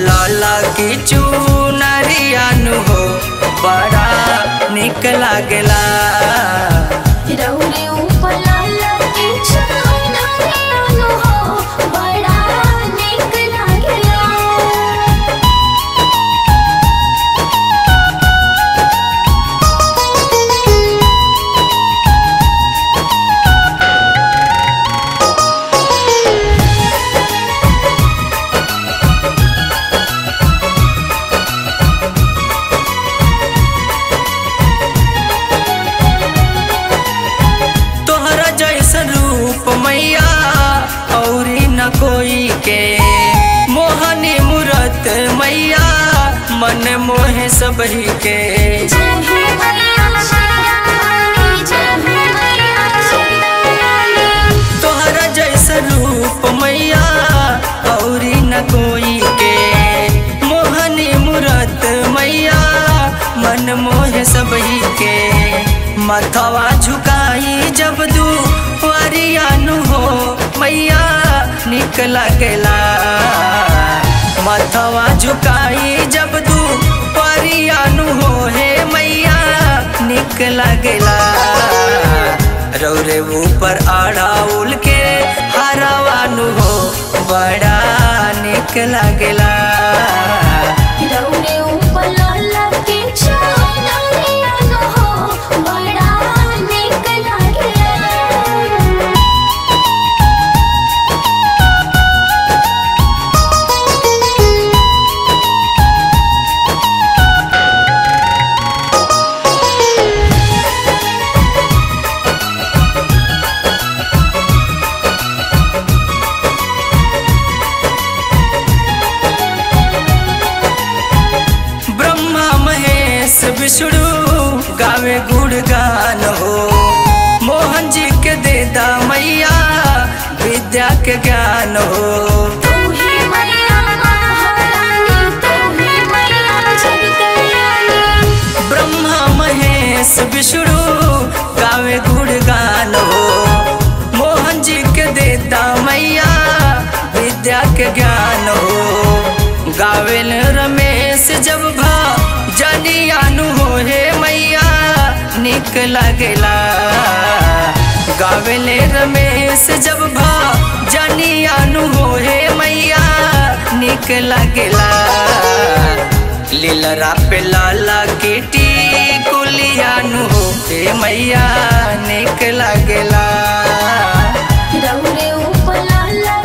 लाला की चुनरिया नु हो बड़ा निक लागेला। रौरे ऊपर लाला की चुनरिया नु हो बड़ा निक लागेला। मैया औरी न कोई के मोहनी मूरत मैया मन मोहे सबही के। तोहरा जैसा रूप मैया औरी न कोई के मोहनी मूरत मैया मन मोहे सबही के। मथवा झुकाई जब दुआरिया नु हो मैया निक लागेला। मथवा झुकाई जब दुआरिया नु हो हे मैया निक लागेला। रौरे ऊपर अड़ाउल के हरवा नु हो बड़ा निक लागेला। रौरे ऊपर लाला के चुनरिया नु हो बड़ा निक लागेला। विष्णु गावे गुणगान हो मोहन जी के देदा मैया विद्या के ज्ञान हो। ब्रह्मा महेश विष्णु गावे गुणगान हो मोहन जी के देदा मैया विद्या के ज्ञान हो। गावेल रमेश जब जनिया नु हो हे मैया निक लागेला। गावेले रमेश जब जनिया नु हो हे मैया निक लागेला। लीलरा पे लाला की टिकुलिया नु हो हे मैया निक लागेला। रौरे ऊपर लाला